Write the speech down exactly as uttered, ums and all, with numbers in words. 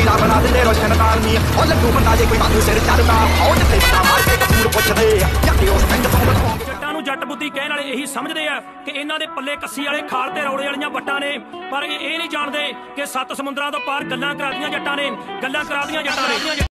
दुनिया बना दे रोशन तालनी ओ लड्डू बंदा जे कोई बात सिर चढ़दा ओ जिथे बंदा मार के कसूर पुछदे जट्टी उस पिंड ਤੋਂ ਜੱਟਾਂ ਨੂੰ ਜੱਟ ਬੁੱਧੀ ਕਹਿਣ ਵਾਲੇ ਇਹੀ ਸਮਝਦੇ ਆ ਕਿ ਇਹਨਾਂ ਦੇ ਪੱਲੇ ਕੱਸੀ ਵਾਲੇ ਖਾਲ ਤੇ ਰੌਲੇ ਵਾਲੀਆਂ ਵੱਟਾਂ ਨੇ, ਪਰ ਇਹ ਨਹੀਂ ਜਾਣਦੇ ਕਿ ਸੱਤ ਸਮੁੰਦਰਾਂ ਤੋਂ ਪਾਰ ਗੱਲਾਂ ਕਰਾਦੀਆਂ ਜੱਟਾਂ ਨੇ, ਗੱਲਾਂ ਕਰਾਦੀਆਂ ਜੱਟਾਂ ਨੇ।